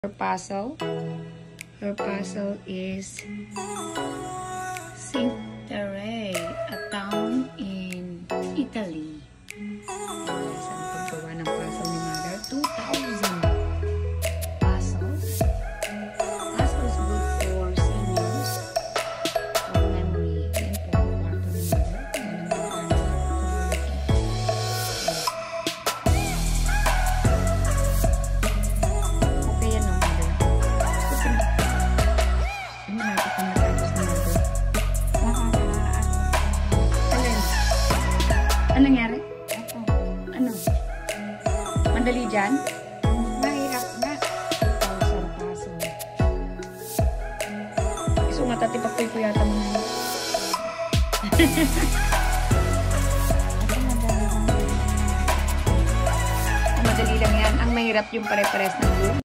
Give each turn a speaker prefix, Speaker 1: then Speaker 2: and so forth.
Speaker 1: Her puzzle is Cinque, a town in Italy. Guys, ang paggawa ng puzzle ni Mother, 2,000 puzzles. Puzzle is good for seniors, for memory. Yan po, ang kwarto ni Mother. Ano nangyari? Ano? Mandali dyan? Mahirap na. Puzzle. Iso nga tatipag ko yata mo na. Madali lang yan. Ang mahirap yung pare-pares ng group.